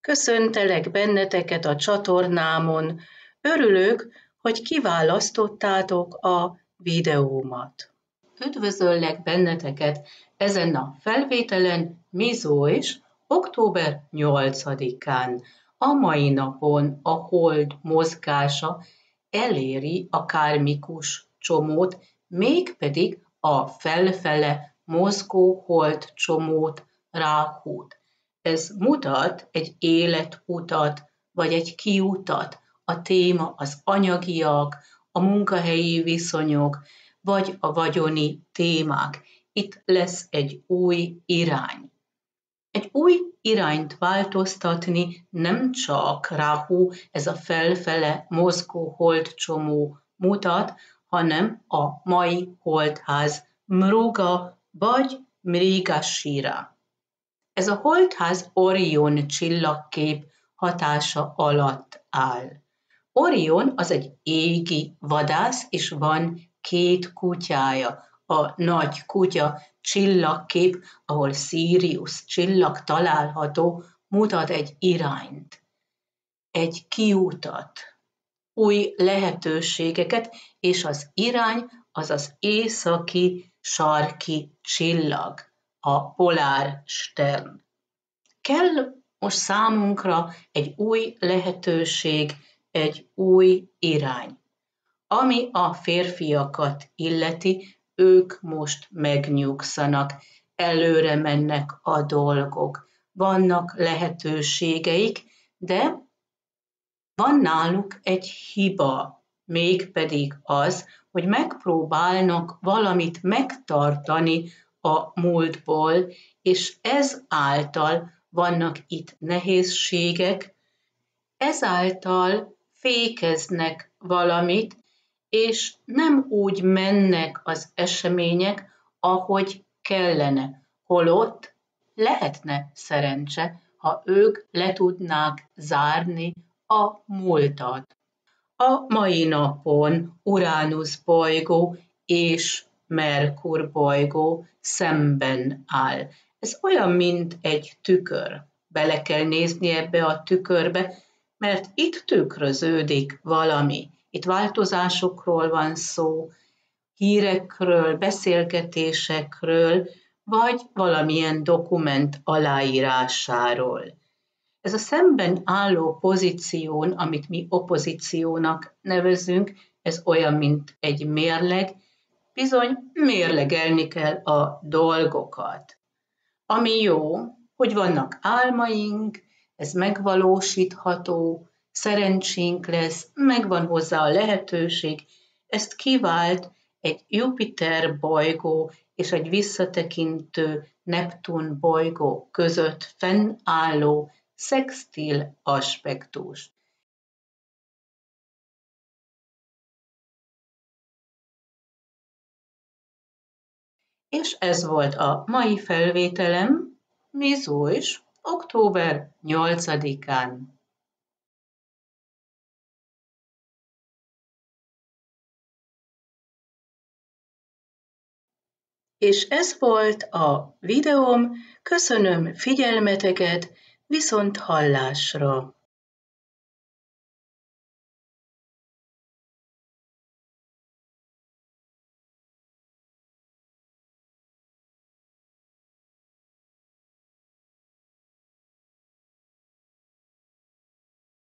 Köszöntelek benneteket a csatornámon. Örülök, hogy kiválasztottátok a videómat. Üdvözöllek benneteket ezen a felvételen, Mizó is, október 8-án. A mai napon a hold mozgása eléri a kármikus csomót, mégpedig a felfele mozgó hold csomót, Ráhút. Ez mutat egy életutat, vagy egy kiutat. A téma az anyagiak, a munkahelyi viszonyok, vagy a vagyoni témák. Itt lesz egy új irány. Egy új irányt változtatni nem csak Ráhu, ez a felfele mozgó holdcsomó mutat, hanem a mai holdház Mruga vagy Mrigashira. Ez a holdház Orion csillagkép hatása alatt áll. Orion az egy égi vadász, és van 2 kutyája. A nagy kutya csillagkép, ahol Sirius csillag található, mutat egy irányt, egy kiutat, új lehetőségeket, és az irány az az északi sarki csillag, a polárstern. Kell most számunkra egy új lehetőség, egy új irány. Ami a férfiakat illeti, ők most megnyugszanak, előre mennek a dolgok, vannak lehetőségeik, de van náluk egy hiba, mégpedig az, hogy megpróbálnak valamit megtartani a múltból, és ezáltal vannak itt nehézségek, ezáltal fékeznek valamit, és nem úgy mennek az események, ahogy kellene, holott lehetne szerencse, ha ők le tudnák zárni a múltat. A mai napon Uránusz bolygó és Merkur bolygó szemben áll. Ez olyan, mint egy tükör. Bele kell nézni ebbe a tükörbe, mert itt tükröződik valami. Itt változásokról van szó, hírekről, beszélgetésekről, vagy valamilyen dokument aláírásáról. Ez a szemben álló pozíción, amit mi opozíciónak nevezünk, ez olyan, mint egy mérleg, bizony mérlegelni kell a dolgokat. Ami jó, hogy vannak álmaink, ez megvalósítható, szerencsénk lesz, megvan hozzá a lehetőség, ezt kivált egy Jupiter bolygó és egy visszatekintő Neptun bolygó között fennálló szextil aspektus. És ez volt a mai felvételem, Mizó is, október 8-án. És ez volt a videóm, köszönöm figyelmeteket, viszont hallásra!